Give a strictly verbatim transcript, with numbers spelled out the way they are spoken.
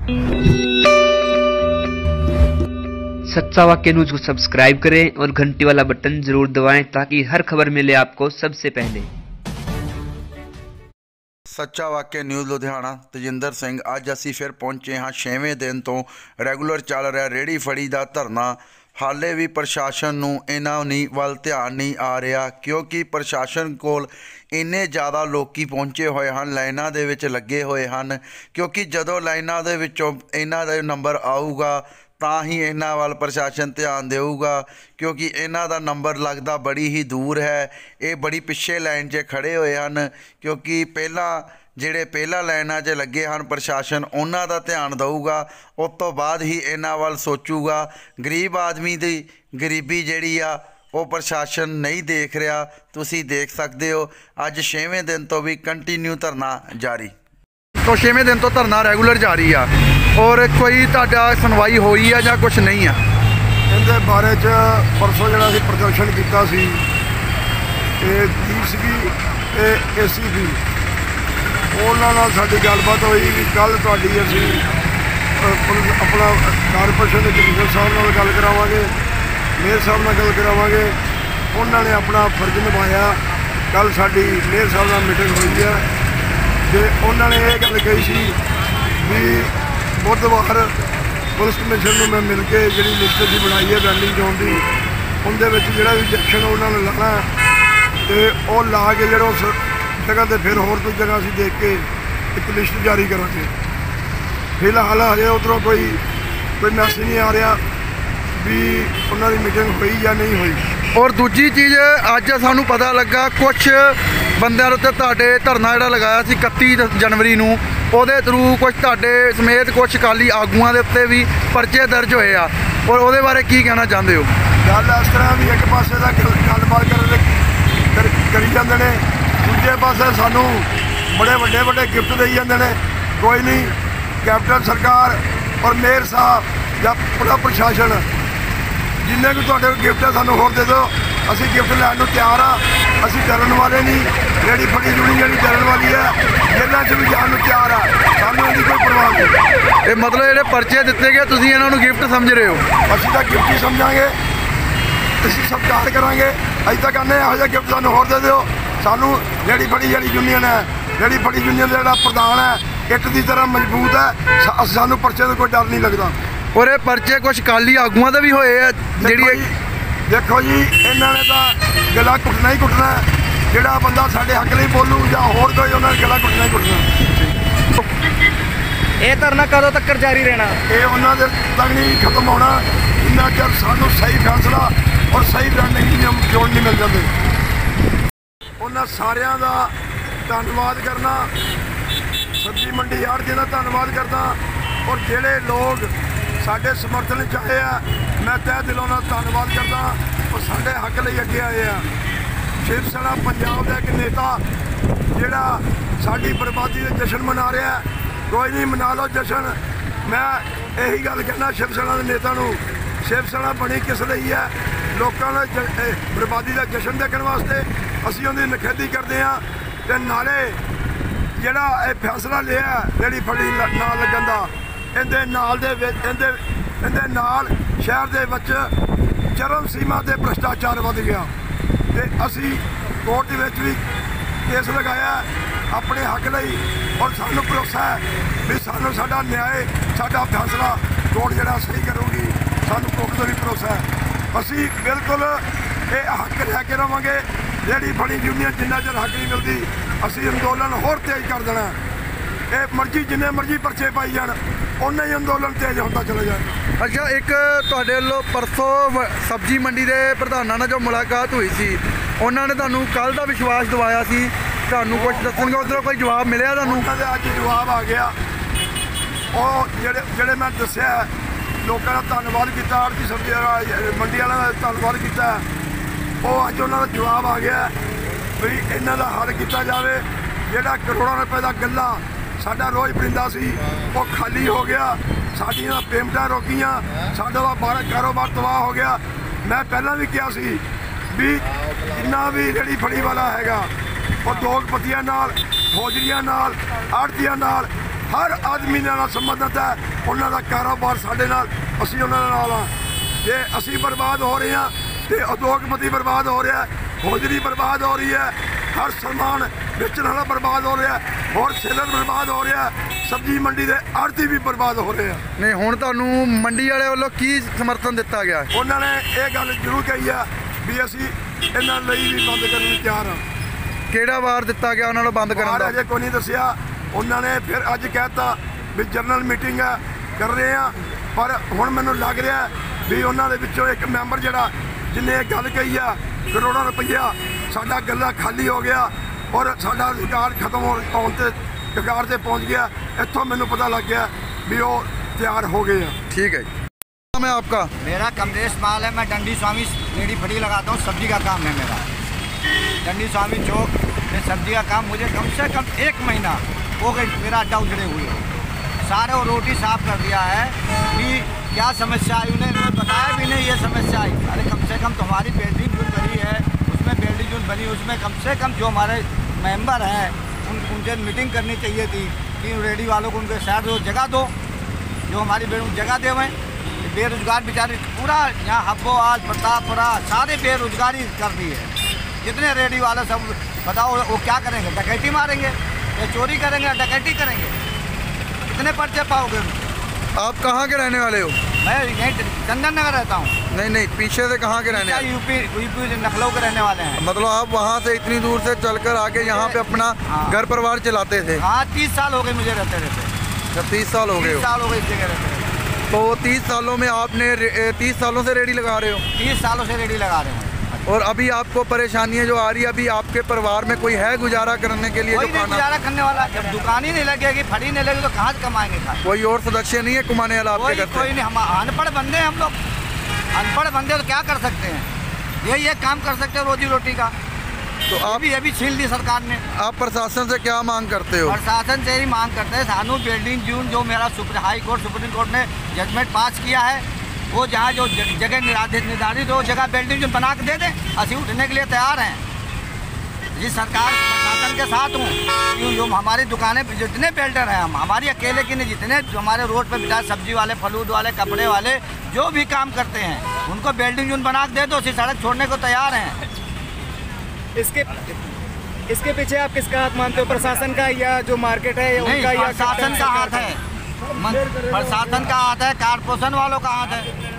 सच्चा वाक्य न्यूज को सब्सक्राइब करें और घंटी वाला बटन जरूर दबाएं ताकि हर खबर मिले आपको सबसे पहले। सच्चा वाक्य न्यूज़ लुधियाना तजिंदर सिंह। अज असी फिर पहुंचे हाँ छेवें दिन तो रैगूलर चल रहा रेहड़ी फड़ी का धरना। हाले भी प्रशासन नूं इन्हां नी वल ध्यान नहीं आ रहा, क्योंकि प्रशासन कोल इन्ने ज़्यादा लोकी पहुंचे हुए हैं, लाइनां दे विच लगे हुए हैं। क्योंकि जदों लाइनां दे विचों इन्हां दा नंबर आऊगा ਤਾਂ ही इन्हां वाल प्रशासन ध्यान देऊगा, क्योंकि इन्हां दा नंबर लगता बड़ी ही दूर है। ये बड़ी पिछे लाइन 'च खड़े हुए हैं, क्योंकि पहला ਜਿਹੜੇ ਪਹਿਲਾ ਲਾਈਨਾਂ 'ਚ ਲੱਗੇ ਹਨ प्रशासन ਉਹਨਾਂ ਦਾ ध्यान देऊगा, उस तो बाद ही इन्हां ਵੱਲ सोचूगा। गरीब आदमी की गरीबी ਜਿਹੜੀ ਆ ਉਹ प्रशासन नहीं देख रहा। ਤੁਸੀਂ देख सकते हो ਅੱਜ छेवें दिन तो भी कंटिन्यू धरना जारी। तो छेवें दिन तो धरना रेगूलर जारी आ और कोई ਤੁਹਾਡਾ सुनवाई होई है ਜਾਂ कुछ नहीं आ? ਇਹਦੇ ਬਾਰੇ 'ਚ ਪਰਸੋਂ ਜਿਹੜਾ ਅਸੀਂ ਪ੍ਰਦਰਸ਼ਨ ਕੀਤਾ ਸੀ ਇਹ ਡੀ ਸੀ ਬੀ ਤੇ ਏ ਸੀ ਬੀ ਉਹਨਾਂ ਨਾਲ ਸਾਡੀ ਗੱਲਬਾਤ ਹੋਈ ਕਿ ਕੱਲ੍ਹ ਤੁਹਾਡੀ ਅਸੀਂ ਆਪਣਾ ਕਾਰਪੋਰੇਸ਼ਨ ਦੇ ਕਮਿਸ਼ਨਰ ਸਾਹਿਬ ਨਾਲ ਗੱਲ ਕਰਾਵਾਂਗੇ, ਮੇਅਰ ਸਾਹਿਬ ਨਾਲ ਗੱਲ ਕਰਾਵਾਂਗੇ। ਉਹਨਾਂ ਨੇ ਆਪਣਾ ਫਰਜ਼ ਨਿਭਾਇਆ। ਕੱਲ੍ਹ ਸਾਡੀ ਮੇਅਰ ਸਾਹਿਬ ਨਾਲ ਮੀਟਿੰਗ ਹੋਈ ਹੈ ਅਤੇ ਉਹਨਾਂ ਨੇ ਇਹ ਗੱਲ ਕਹੀ ਸੀ ਵੀ ਬੁੱਧਵਾਰ ਪੁਲਿਸ ਕਮਿਸ਼ਨ ਨੂੰ ਮੈਂ ਮਿਲ ਕੇ ਜਿਹੜੀ ਲਿਸਟ ਦੀ ਬਣਾਈ ਹੈ ਵੈਲਿੰਗ ਜ਼ੋਨ ਦੀ, ਉਹਦੇ ਵਿੱਚ ਜਿਹੜਾ ਵੀ ਜੈਕਸ਼ਨ ਉਹਨਾਂ ਨੇ ਲਾਣਾ ਅਤੇ ਉਹ ਲਾ ਕੇ ਜਿਹੜਾ ਉਸ जगह तो फिर होर कोई जगह असीं देख के एक लिस्ट जारी करांगे। फिलहाल हजे उधरों कोई कोई मैसेज नहीं आ रहा भी उन्होंने मीटिंग हुई या नहीं हुई। और दूजी चीज़ अज सानू पता लगा कुछ बंदियां उत्ते तुहाडे धरना जिहड़ा लगाया सी इकत्ती जनवरी नूं ਉਹਦੇ थ्रू कुछ तुहाडे समेत कुछ अकाली आगूआं दे उत्ते भी परचे दर्ज होए आ और ਉਹਦੇ बारे की कहना चाहते हो? गल इस तरह भी एक पासे दा गलबात कर करी जांदे ने, दूजे पासे सानू बड़े वड्डे वड्डे गिफ्ट दई जांदे ने। कोई नहीं, कैप्टन सरकार और मेयर साहब या पूरा प्रशासन जिन्ने भी तुहाडे गिफ्ट है सानू होर दे दो, असीं गिफ्ट लैण नूं तैयार आ। असीं डरन वाले नहीं, रेहड़ी फड़ी यूनियन जिहड़ी डरन वाली है जेलां 'च भी जाण नूं तैयार आ, सानू इहदी कोई परवाह नहीं। ये मतलब जिहड़े परचे दित्ते गए तुसीं इन्हां नूं गिफ्ट समझ रहे हो? असीं तां गिफ्ट ही समझांगे, असीं सत्कार करांगे। असीं तां कहने इहो जिहा गिफ्ट सानू होर दे दिओ। सानू रेहड़ी फड़ी जिहड़ी यूनियन है, रेहड़ी फड़ी यूनियन का जिहड़ा प्रधान है इट की तरह मजबूत है, सानू परचे का कोई डर नहीं लगता। और ये परचे कुछ अकाली आगूआं दे भी होए है जिहड़ी देखो जी इन्होंने तो गला घुटना ही घुटना है। जिहड़ा बंदा साडे हक नहीं बोलू या होर कोई उन्होंने गला घुटना ही घुटना। ये धरना कदों तक जारी रहना? ये उन्होंने तक नहीं खत्म होना जिन्ना चर सानू सही फैसला और सही रणनीति जोड़ नहीं मिल जाते। उन्होंने सारिਆਂ ਦਾ ਧੰਨਵਾਦ करना, सब्जी मंडी यार्ड ਦਾ ਧੰਨਵਾਦ करना और ਜਿਹੜੇ लोग साडे समर्थन च आए हैं मैं तह दिलों ਨਾਲ ਧੰਨਵਾਦ करदा और साडे हक ਲਈ ਅੱਗੇ आए हैं। शिव सेना पंजाब ਦਾ एक नेता ਜਿਹੜਾ ਸਾਡੀ बर्बादी ਦੇ जश्न मना रहा है, कोई नहीं मना लो जश्न। मैं यही गल कहना शिव सेना ਦੇ नेता ਨੂੰ, शिव सेना बनी किस ਲਈ है? लोगों ने बर्बादी का जश्न देखने वास्ते असीं उहदी निखेधी करते हैं। तो नाले जिहड़ा ये फैसला लिया रेहड़ी फड़ी नाल लगन दा, इहदे नाल दे इहदे इहदे नाल शहर दे विच चरम सीमा ते भ्रष्टाचार वध गया। ते असीं कोर्ट दे विच भी केस लगाया अपने हक लई और सानू भरोसा है भी सानू साडा न्याय साडा फैसला कोर्ट जिहड़ा सही करूगी। सानू कोर्ट दा भी भरोसा है, असीं बिल्कुल ये हक लैके रवांगे। रेहड़ी फड़ी यूनियन जिन्ना चर हक नहीं मिलती असीं अंदोलन होर तेज कर देना। ये मर्जी जिन्ने मर्जी परचे पाई जाण उन्ना ही अंदोलन तेज होता चला जाए। अच्छा, एक तुहाडे वल्लों परसों सब्जी मंडी के प्रधानां नाल जो मुलाकात हुई सी उन्होंने तुहानूं कल दा विश्वास दिवाया सी, तुहानूं कुछ दस्सणगे, उधरों कोई जवाब मिलिया तुहानूं? अज जवाब आ गया। ਉਹ ਜਿਹੜੇ ਜਿਹੜੇ मैं दस्सिया लोगों का धन्नवाद किया, आड़ती सब्जी मंडी वालों का धन्नवाद किया, वो अज उन्होंने जवाब आ गया भी इन्हां दा हल किया जाए। जिहड़ा करोड़ों रुपए का गल्ला साडा रोज़ पिंदा सी वो खाली हो गया, साडियां पेमेंटां रोकियां, साडा बार कारोबार तबाह हो गया। मैं पहला भी कहा सी भी जिन्ना भी रेहड़ी फड़ी वाला हैगा वो दोगपतियां नाल, फौजरियां नाल, आड़तियां नाल ਹਰ ਆਦਮੀ ਦੇ ਨਾਲ ਸੰਬੰਧਿਤ ਹੈ। ਉਹਨਾਂ ਦਾ ਕਾਰੋਬਾਰ ਸਾਡੇ ਨਾਲ, ਅਸੀਂ ਉਹਨਾਂ ਦੇ ਨਾਲ ਹਾਂ। ਜੇ ਅਸੀਂ ਬਰਬਾਦ ਹੋ ਰਹੇ ਹਾਂ ਤੇ ਉਦਯੋਗਪਤੀ ਬਰਬਾਦ ਹੋ ਰਿਹਾ, ਹੋਜਰੀ ਬਰਬਾਦ ਹੋ ਰਹੀ ਹੈ, ਹਰ ਸਮਾਨ ਵੇਚਣ ਵਾਲਾ ਬਰਬਾਦ ਹੋ ਰਿਹਾ, ਹੋਰ ਸੇਲਰ ਬਰਬਾਦ ਹੋ ਰਿਹਾ, ਸਬਜ਼ੀ ਮੰਡੀ ਦੇ ਆੜ੍ਹਤੀ ਵੀ ਬਰਬਾਦ ਹੋ ਰਹੇ ਆ। ਨਹੀਂ ਹੁਣ ਤੁਹਾਨੂੰ ਮੰਡੀ ਵਾਲੇ ਵੱਲੋਂ ਕੀ ਸਮਰਥਨ ਦਿੱਤਾ ਗਿਆ? ਉਹਨਾਂ ਨੇ ਇਹ ਗੱਲ ਜ਼ਰੂਰ ਕਹੀ ਆ ਵੀ ਅਸੀਂ ਇਹਨਾਂ ਲਈ ਵੀ ਬੰਦ ਕਰਨ ਨੂੰ ਤਿਆਰ ਹਾਂ। ਕਿਹੜਾ ਵਾਰ ਦਿੱਤਾ ਗਿਆ ਉਹਨਾਂ ਨੂੰ ਬੰਦ ਕਰਨ ਦਾ? ਅਜੇ ਕੋਈ ਨਹੀਂ ਦੱਸਿਆ। ਉਹਨਾਂ ਨੇ ਫਿਰ ਅੱਜ ਕਹਿਤਾ ਵੀ ਜਨਰਲ ਮੀਟਿੰਗ ਹੈ ਕਰ ਰਹੇ ਆ, ਪਰ ਹੁਣ ਮੈਨੂੰ ਲੱਗ ਰਿਹਾ ਵੀ ਉਹਨਾਂ ਦੇ ਵਿੱਚੋਂ ਇੱਕ ਮੈਂਬਰ ਜਿਹੜਾ ਜਿਹਨੇ ਇਹ ਗੱਲ ਕਹੀ ਆ ਕਰੋੜਾਂ ਰੁਪਈਆ ਸਾਡਾ ਗੱਲਾ ਖਾਲੀ ਹੋ ਗਿਆ ਔਰ ਸਾਡਾ ਰੁਜ਼ਗਾਰ ਖਤਮ ਹੋਣ ਤੇ ਕਗਾਰ ਤੇ ਪਹੁੰਚ ਗਿਆ। ਇੱਥੋਂ ਮੈਨੂੰ ਪਤਾ ਲੱਗ ਗਿਆ ਵੀ ਉਹ ਤਿਆਰ हो गए हैं। ठीक है। नाम है आपका? मेरा कमलेश माल है। मैं डंडी स्वामी रेडी फड़ी लगाता हूँ। सब्जी का काम है मेरा। डंडी स्वामी चौक में सब्जी का काम मुझे कम से कम एक महीना हो गई मेरा अड्डा उजड़े हुए। सारे वो रोटी साफ कर दिया है कि क्या समस्या आई उन्हें उन्होंने बताया भी नहीं ये समस्या आई। अरे कम से कम तो हमारी बिल्डिंग जो बनी है उसमें बिल्डिंग जो बनी उसमें कम से कम जो हमारे मेंबर हैं उन उनसे मीटिंग करनी चाहिए थी कि रेडी वालों को उनके शहर को जगह दो, जो हमारी जगह दे हुए बेरोजगार बेचारे पूरा यहाँ हब्बो आज प्रतापपुरा सारे बेरोजगारी कर दी है। जितने रेडी वाले सब बताओ वो क्या करेंगे? डकैती मारेंगे या चोरी करेंगे या डकैती करेंगे? कितने पर्चे पाओगे? आप कहाँ के रहने वाले हो? मैं यहीं चंदन नगर रहता हूँ। नहीं नहीं पीछे से कहाँ के रहने वाले? यूपी यूपी लखनऊ के रहने वाले हैं। मतलब आप वहाँ से इतनी दूर से चलकर आके यहाँ पे अपना हाँ। घर परिवार चलाते थे? हाँ तीस साल हो गए मुझे रहते रहते। जब तीस साल हो गए तीस हो साल हो गए इस जगह रहते रहते। तो तीस सालों में आपने तीस सालों से रेडी लगा रहे हो? तीस सालों से रेडी लगा रहे हैं। और अभी आपको परेशानियाँ जो आ रही है, अभी आपके परिवार में कोई है गुजारा करने के लिए? कोई जो नहीं खाना गुजारा करने वाला। जब दुकान ही नहीं लगेगी, फड़ी नहीं लगेगी तो कहाँ से कमाएंगे खाना? कोई और सदस्य नहीं है कमाने वाला आपके कोई घर से? कोई नहीं। हम अनपढ़ बंदे हैं, हम लोग अनपढ़ बंदे तो क्या कर सकते हैं? यही एक काम कर सकते हैं रोजी रोटी का। तो आप अभी अभी छीन दी सरकार ने। आप प्रशासन से क्या मांग करते हो? प्रशासन से ही मांग करते हैं सानू बिल्डिंग जून जो मेरा supreme high court supreme court ने जजमेंट पास किया है वो जहाँ जो जगह निर्धारित निर्धारित हो जगह बिल्डिंग जो बना के दे दें। असी उठने के लिए तैयार हैं। जिस सरकार प्रशासन के साथ हूँ क्यों जो हमारी दुकानें जितने बिल्डर हैं हम हमारी अकेले की नहीं, जितने जो हमारे रोड पर बिठा सब्जी वाले फलूद वाले कपड़े वाले जो भी काम करते हैं उनको बिल्डिंग जून बना के दे दो। उसी सड़क छोड़ने को तैयार हैं। इसके इसके पीछे आप किसका हाथ मानते हो? प्रशासन का या जो मार्केट है या नहीं, उनका या प्रशासन का हाथ है। प्रशासन का हाथ है, कारपोरेशन वालों का हाथ है।